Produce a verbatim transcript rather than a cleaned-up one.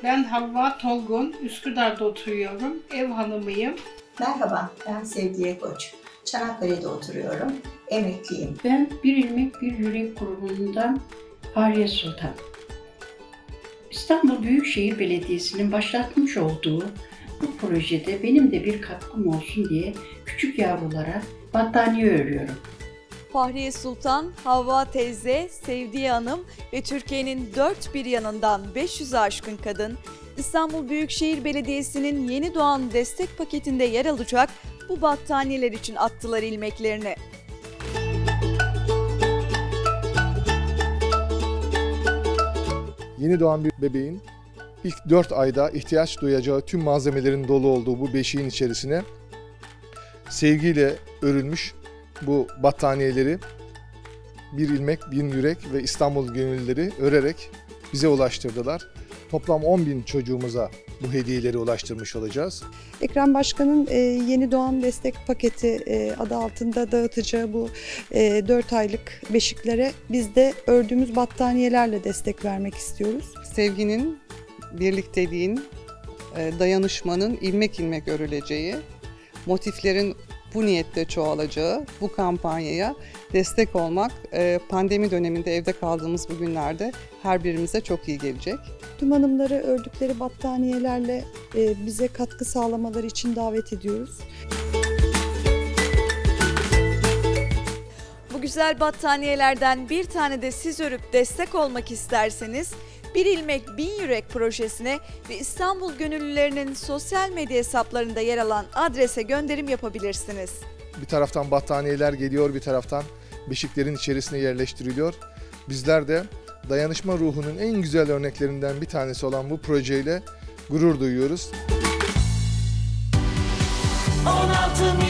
Ben Havva Tolgun, Üsküdar'da oturuyorum, ev hanımıyım. Merhaba, ben Sevgiye Koç. Çanakkale'de oturuyorum, emekliyim. Ben Bir İlmek Bir Yürek grubundan Fahriye Sultan. İstanbul Büyükşehir Belediyesi'nin başlatmış olduğu bu projede benim de bir katkım olsun diye küçük yavrulara battaniye örüyorum. Fahriye Sultan, Havva teyze, Sevdiye Hanım ve Türkiye'nin dört bir yanından beş yüzü aşkın kadın, İstanbul Büyükşehir Belediyesi'nin yeni doğan destek paketinde yer alacak bu battaniyeler için attılar ilmeklerini. Yeni doğan bir bebeğin ilk dört ayda ihtiyaç duyacağı tüm malzemelerin dolu olduğu bu beşiğin içerisine sevgiyle örülmüş bu battaniyeleri Bir İlmek Bir Yürek ve İstanbul Gönüllüleri örerek bize ulaştırdılar. Toplam on bin çocuğumuza bu hediyeleri ulaştırmış olacağız. Ekrem Başkan'ın yeni doğan destek paketi adı altında dağıtacağı bu dört aylık beşiklere biz de ördüğümüz battaniyelerle destek vermek istiyoruz. Sevginin, birlikteliğin, dayanışmanın ilmek ilmek örüleceği, motiflerin bu niyette çoğalacağı bu kampanyaya destek olmak pandemi döneminde evde kaldığımız bu günlerde her birimize çok iyi gelecek. Tüm hanımları ördükleri battaniyelerle bize katkı sağlamaları için davet ediyoruz. Bu güzel battaniyelerden bir tane de siz örüp destek olmak isterseniz Bir İlmek Bin Yürek projesine ve İstanbul Gönüllülerinin sosyal medya hesaplarında yer alan adrese gönderim yapabilirsiniz. Bir taraftan battaniyeler geliyor, bir taraftan beşiklerin içerisine yerleştiriliyor. Bizler de dayanışma ruhunun en güzel örneklerinden bir tanesi olan bu projeyle gurur duyuyoruz. on altı